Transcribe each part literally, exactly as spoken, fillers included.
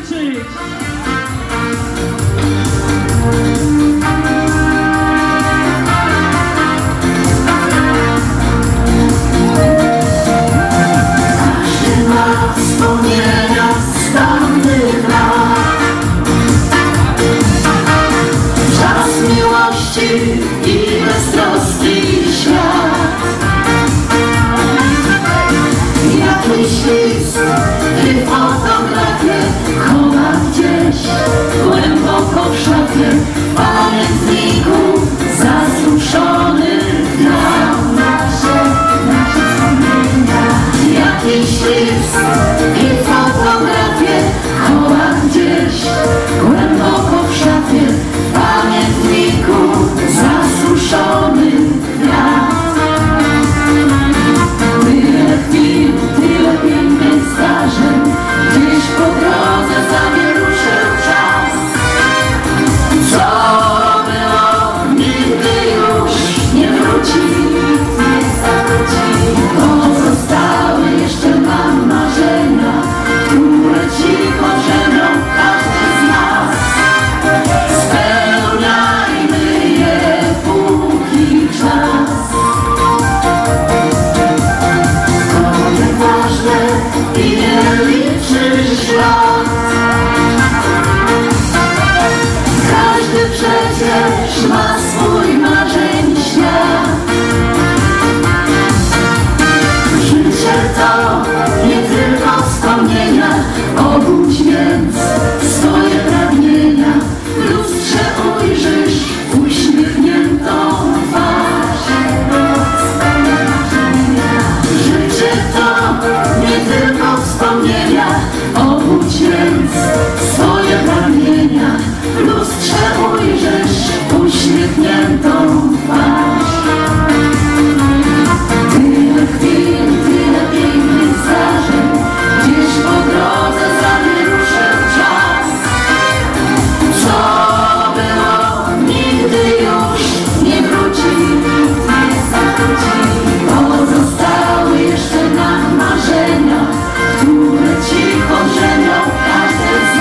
tańczyć! Każdy ma wspomnienia z tamtych lat. Czas miłości i beztroski świat. Jakiś list i fotografię chowa gdzieś głęboko w szafie, w pamiętniku zasuszony nam nasze, nasze wspomnienia. Jakiś list i fotografię chowa gdzieś głęboko w szafie, w pamiętniku zasuszony nam. Tyle chwil, tyle pięknych zdarzeń, gdzieś po drodze za mnie ruszył czas. Co było, nigdy już nie wróci, nie zawróci. Pozostały jeszcze mam marzenia, które cicho drzemią każdy z nas. Spełniajmy je, póki czas. I nie liczy ślad. Każdy przecież ma swój marzeń świat. Życie to nie tylko wspomnienia. Obudź więc swoje pragnienia. W lustrze ujrzysz uśmiechniętą twarz. Życie to nie tylko wspomnienia. Obudź więc swoje pragnienia. W lustrze ujrzysz uśmiechniętą twarz. Tyle chwil, tyle pięknych zdarzeń, gdzieś po drodze za mnie ruszył czas. Co było, nigdy już nie wróci, nie zawróci. Pozostały jeszcze nam marzenia, które cicho drzemią każdy z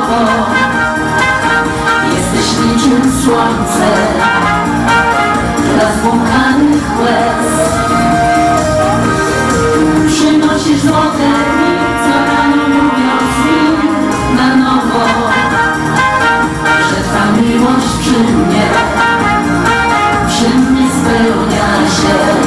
nowo. Jesteś niczym słońce dla zbłąkanych łez. Przynosisz złote dni, co rano mówiąc mi na nowo, że Twa miłość przy mnie, przy mnie spełnia się.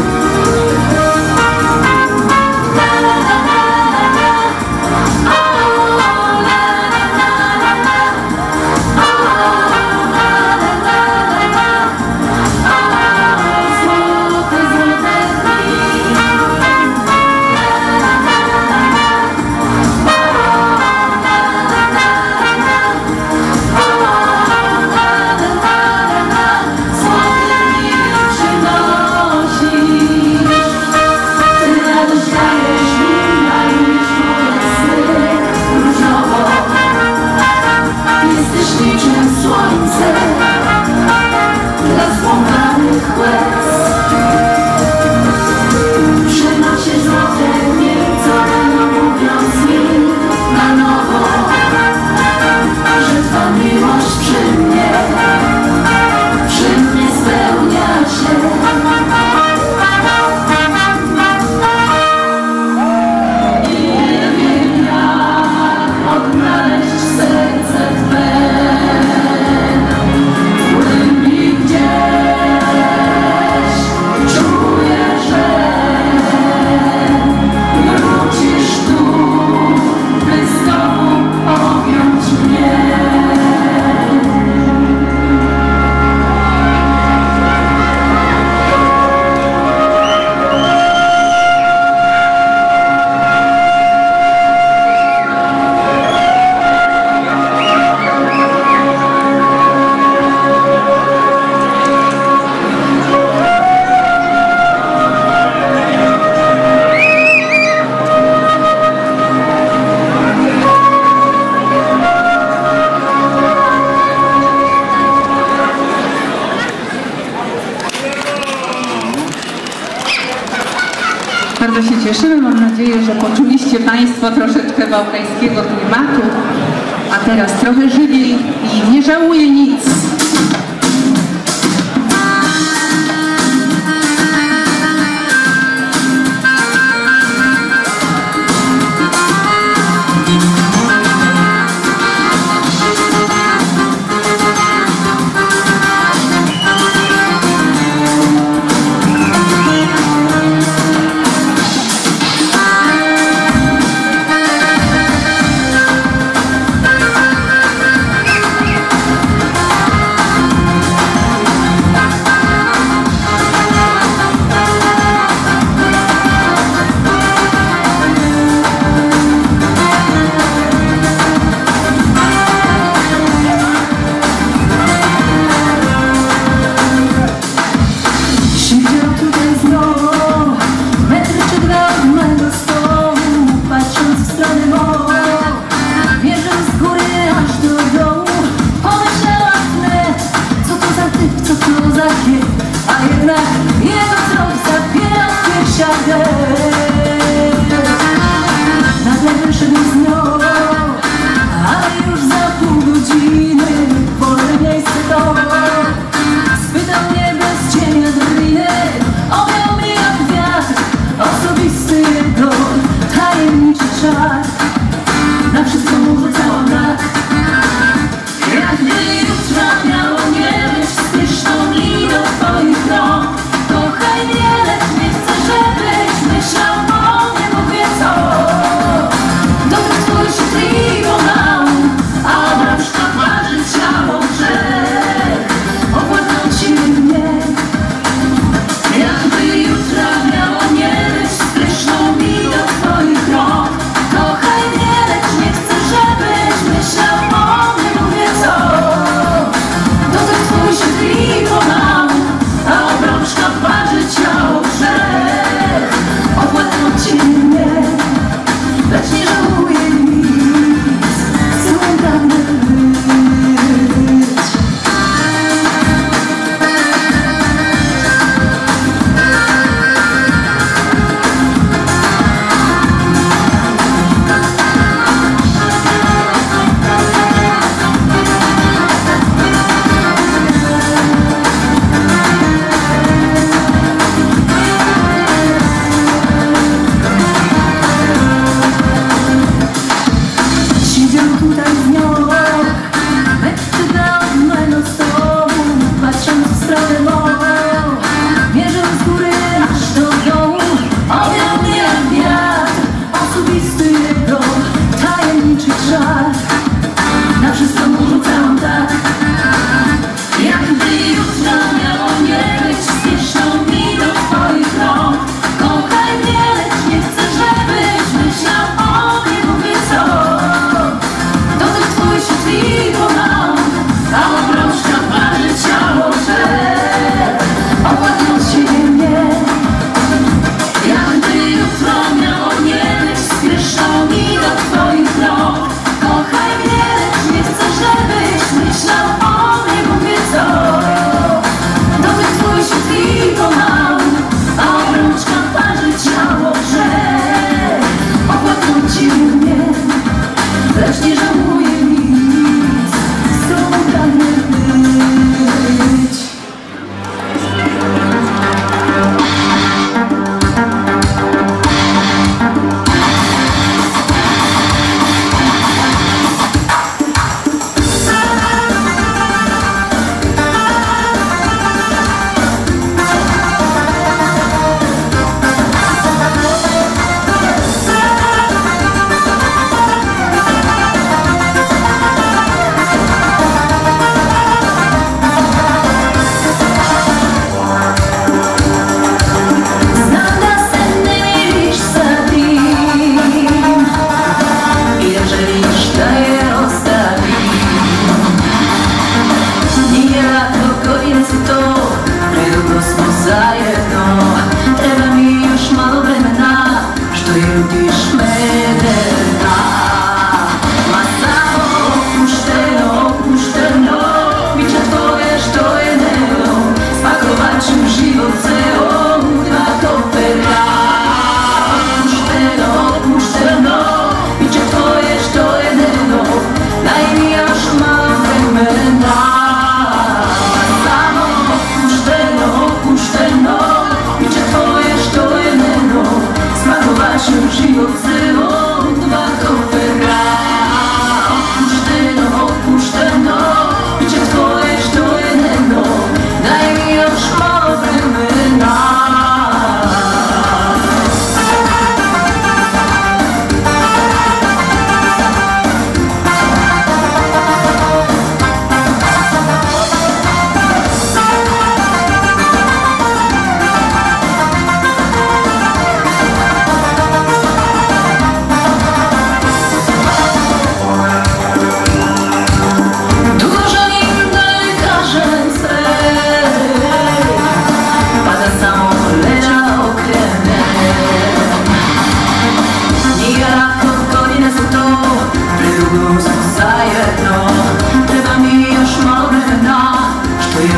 Bardzo się cieszymy, mam nadzieję, że poczuliście Państwo troszeczkę bałkańskiego klimatu, a teraz trochę żywiej i nie żałuję nic.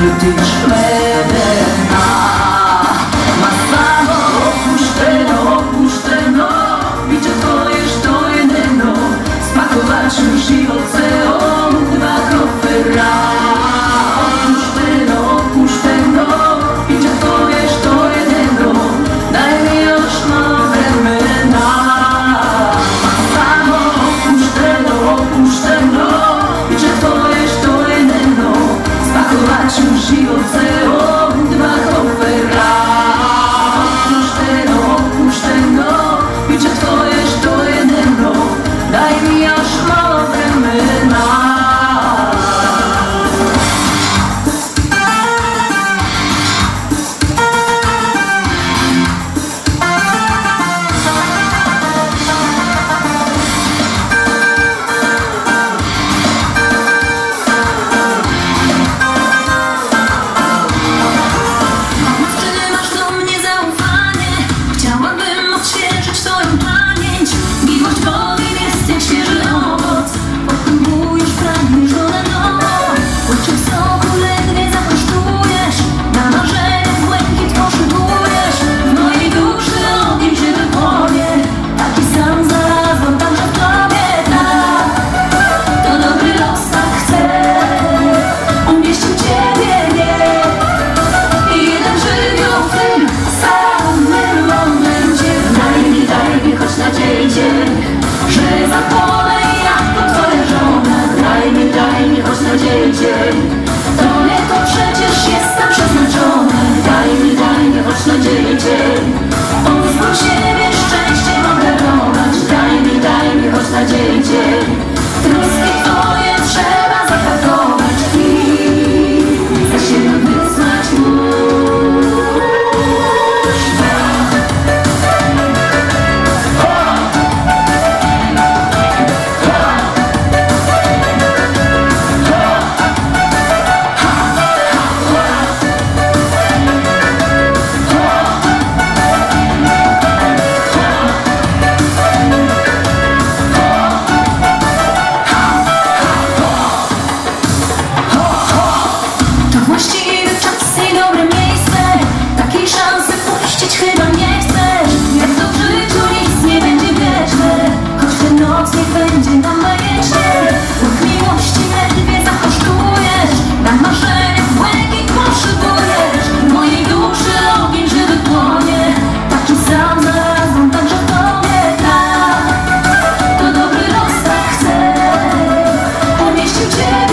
dich schweben. Ma samo opuszczeno, opuszczeno, bicie twoje sztojneno, spakować już i ocean, dwa kropy raz. Opuszczeno, opuszczeno, bicie twoje sztojneno, daj mi już nowe mena. Ma samo opuszczeno, opuszczeno, bicie twoje sztojneno, spakować już i ocean, dwa kropy raz. Opuszczeno, opuszczeno, bicie twoje sztojneno, daj mi już nowe mena. To nie to przecież jest tam przeznaczone. Daj mi, daj mi choć na dzień, dzień. Pozwól siebie szczęście mogę darować. Daj mi, daj mi choć na dzień, dzień. Troski twoje trzeba zapakować i za siebie wysłać ciebie.